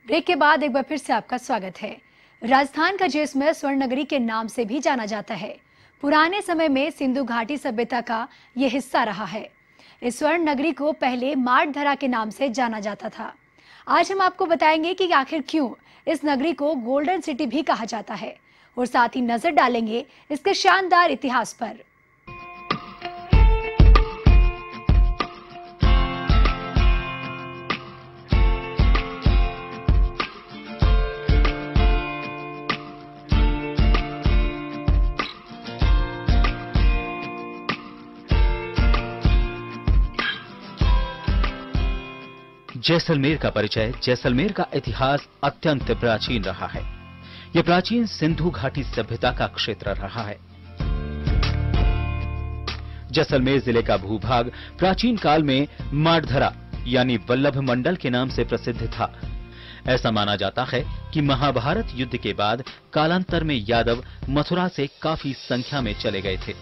Break के बाद एक बार फिर से आपका स्वागत है। राजस्थान का जैसलमेर स्वर्ण नगरी के नाम से भी जाना जाता है। पुराने समय में सिंधु घाटी सभ्यता का यह हिस्सा रहा है। इस स्वर्ण नगरी को पहले माडधरा के नाम से जाना जाता था। आज हम आपको बताएंगे कि आखिर क्यों इस नगरी को गोल्डन सिटी भी कहा जाता है और साथ ही नजर डालेंगे इसके शानदार इतिहास पर। जैसलमेर का परिचय। जैसलमेर का इतिहास अत्यंत प्राचीन रहा है। यह प्राचीन सिंधु घाटी सभ्यता का क्षेत्र रहा है। जैसलमेर जिले का भूभाग प्राचीन काल में माडधरा यानी वल्लभ मंडल के नाम से प्रसिद्ध था। ऐसा माना जाता है कि महाभारत युद्ध के बाद कालांतर में यादव मथुरा से काफी संख्या में चले गए थे।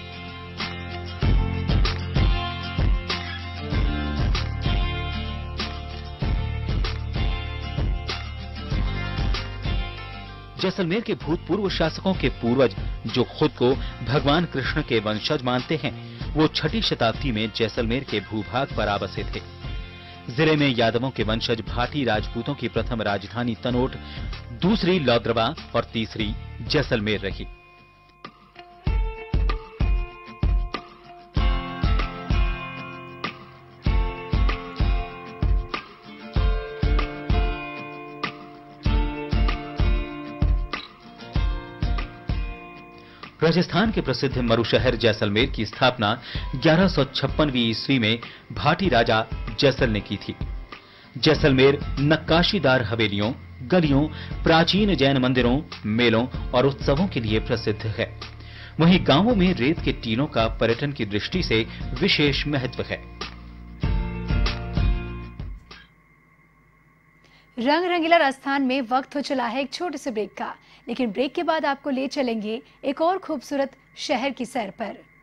जैसलमेर के भूतपूर्व शासकों के पूर्वज जो खुद को भगवान कृष्ण के वंशज मानते हैं, वो 6ठी शताब्दी में जैसलमेर के भूभाग पर आबसे थे। जिले में यादवों के वंशज भाटी राजपूतों की प्रथम राजधानी तनोट, दूसरी लौद्रवा और तीसरी जैसलमेर रही। राजस्थान के प्रसिद्ध मरु शहर जैसलमेर की स्थापना 1156वीं ईस्वी में भाटी राजा जैसल ने की थी। जैसलमेर नक्काशीदार हवेलियों, गलियों, प्राचीन जैन मंदिरों, मेलों और उत्सवों के लिए प्रसिद्ध है। वहीं गांवों में रेत के टीलों का पर्यटन की दृष्टि से विशेष महत्व है। रंग रंगीला राजस्थान में वक्त हो चला है एक छोटे से ब्रेक का, लेकिन ब्रेक के बाद आपको ले चलेंगे एक और खूबसूरत शहर की सैर पर।